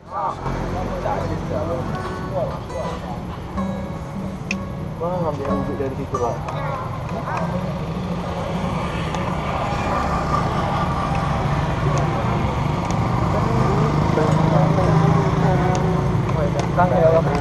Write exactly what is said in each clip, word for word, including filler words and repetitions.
Wah, ngambil wudhu dari situ lah. Kang ya Allah.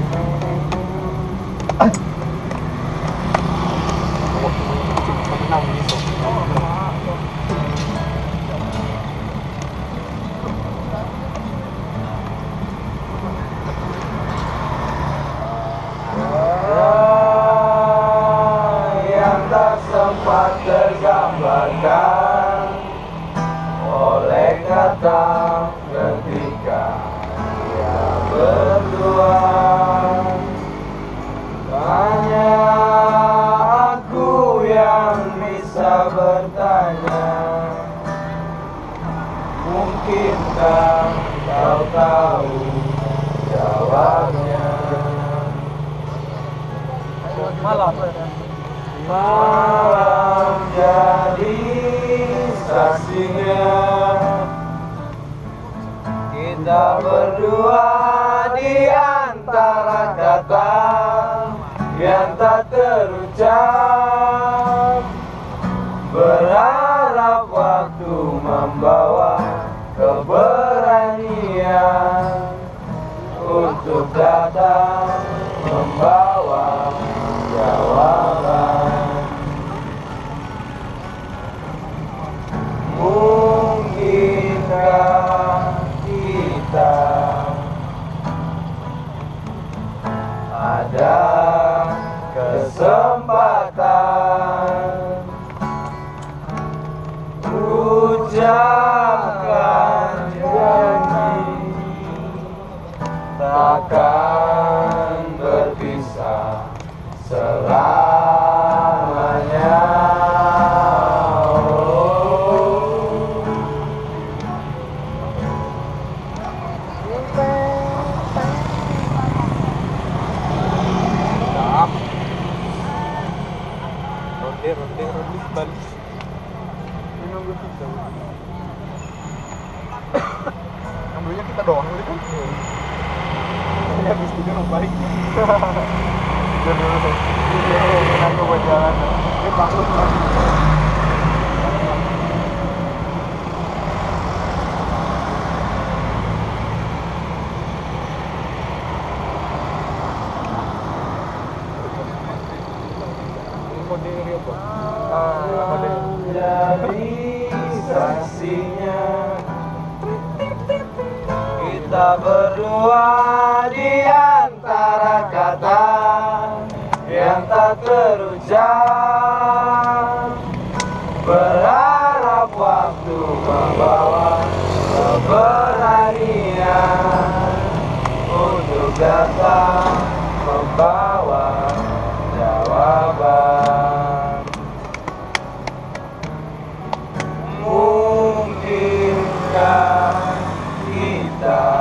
Yang tak sempat tergambarkan oleh kata ketika dia berdua. Hanya aku yang bisa bertanya, mungkinkah kau tahu jawabnya? Malam. Malam jadi saksinya, kita berdua di antara kata yang tak terucap, berharap waktu membawa keberanian untuk datang membawa jawaban. Mungkinkah kita ada kesempatan ucapkan janji takkan berpisah selamanya. Ronde, ronde, ronde, balik. Menunggu kita. Ambilnya kita doang dulu kan? Ya habis itu orang balik. Tidur dulu deh. Tidur, aku buat jalan. Ini bagus lagi. Model apa? Ah, model. Jadi saksinya, kita berdua di antara kata yang tak terucap, berharap waktu membawa keberanian untuk datang membawa jawaban. Mungkinkah kita